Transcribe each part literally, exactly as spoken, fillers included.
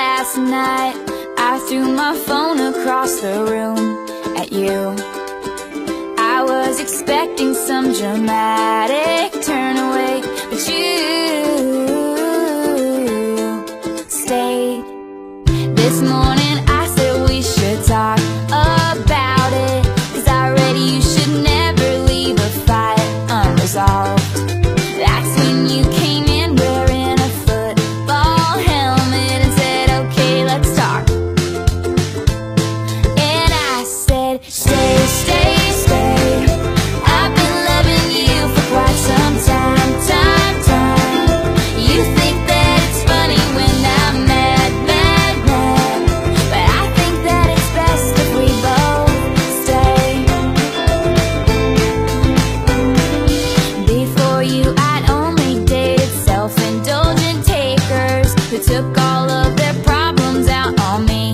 last night I threw my phone across the room at you. I was expecting some dramatic turn away, but you stayed. This morning I said we should talk about it, 'cause already you should never leave a fight unresolved. That's when you came in wearing a football helmet and said, okay, let's talk. And I said, stay, stay, stay. I've been loving you for quite some time, time, time. You think that it's funny when I'm mad, mad, mad, but I think that it's best if we both stay. Before you I'd only dated self-indulgent takers who took all of their problems out on me.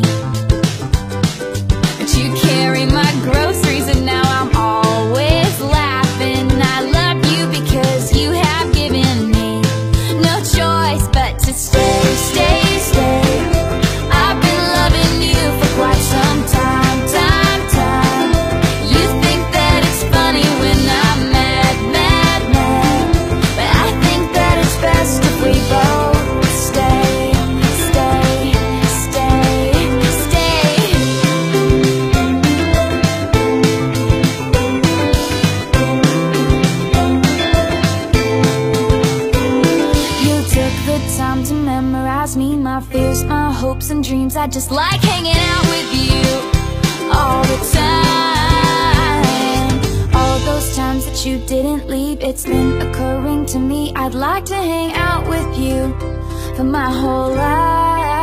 But you carry my groceries and now I'm always laughing. I love you because you have given me no choice but to stay, stay, stay. I've been loving you for quite some time, time, time. You think that it's funny when I'm mad, mad, mad, but I think that it's best if we both stay, stay, stay, stay. You took the time to memorize me, my fears, my hopes and dreams. I just like hanging out with you all the time. All those times that you didn't leave, it's been occurring to me. I'd like to hang out with you for my whole life.